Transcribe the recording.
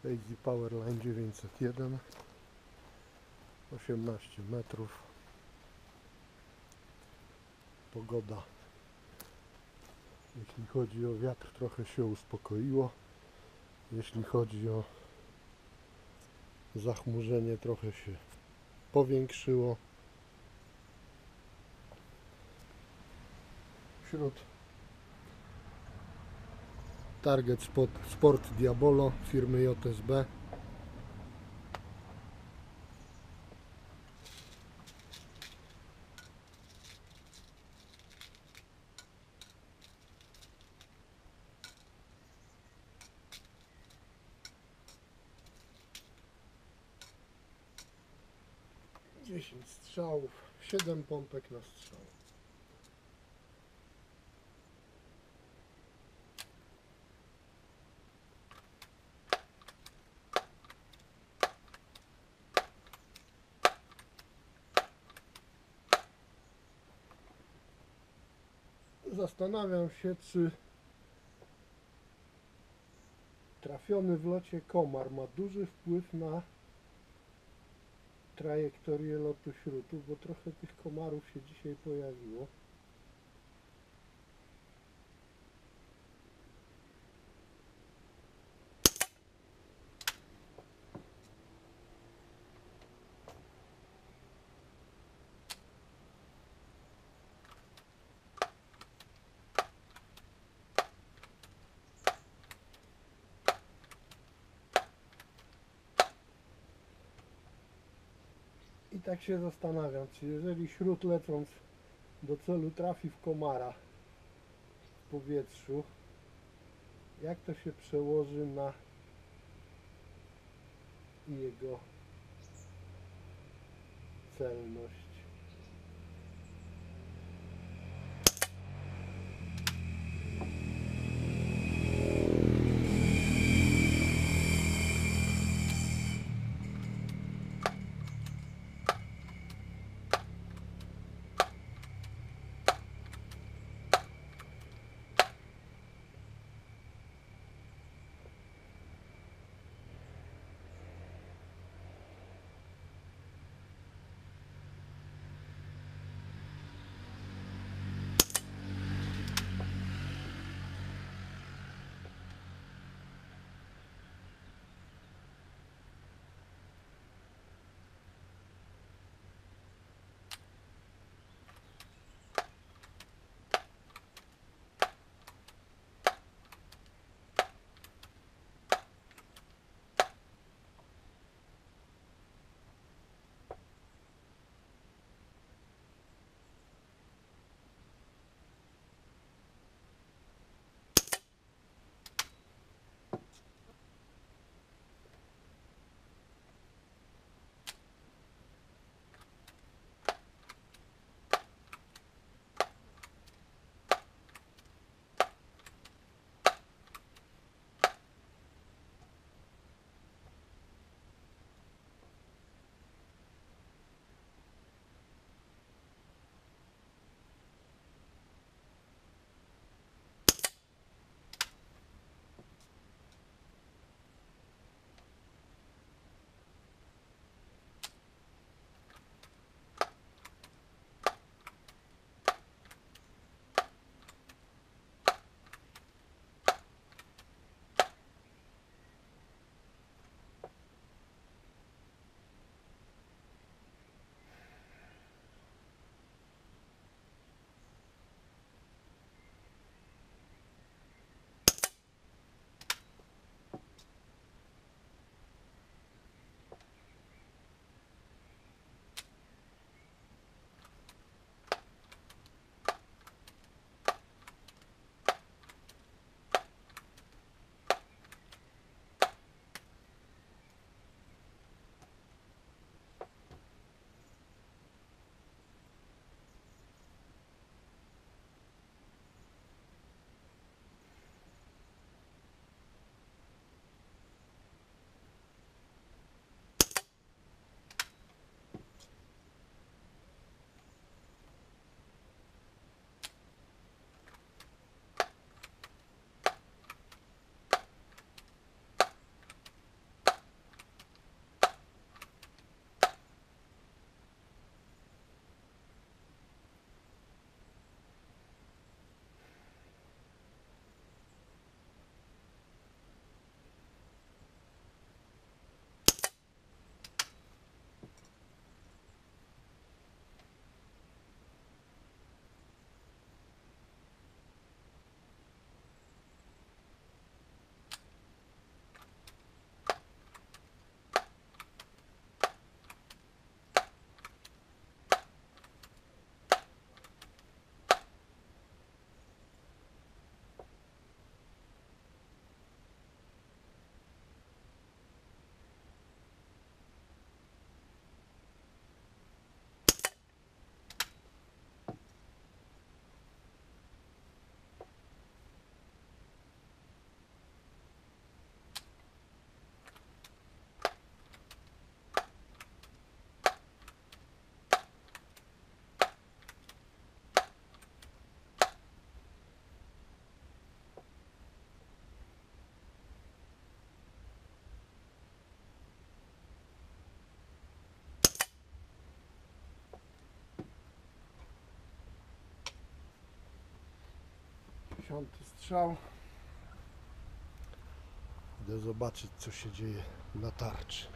Hazy Powerline 901, 18 metrów. Pogoda, jeśli chodzi o wiatr, trochę się uspokoiło. Jeśli chodzi o zachmurzenie, trochę się powiększyło. Wśród Target Sport Diabolo firmy JSB. Dziesięć strzałów, 7 pompek na strzał. Zastanawiam się, czy trafiony w locie komar ma duży wpływ na trajektorię lotu śrutu, bo trochę tych komarów się dzisiaj pojawiło. I tak się zastanawiam, czy jeżeli śrut lecąc do celu trafi w komara w powietrzu, jak to się przełoży na jego celność. 10. strzał. Idę zobaczyć, co się dzieje na tarczy.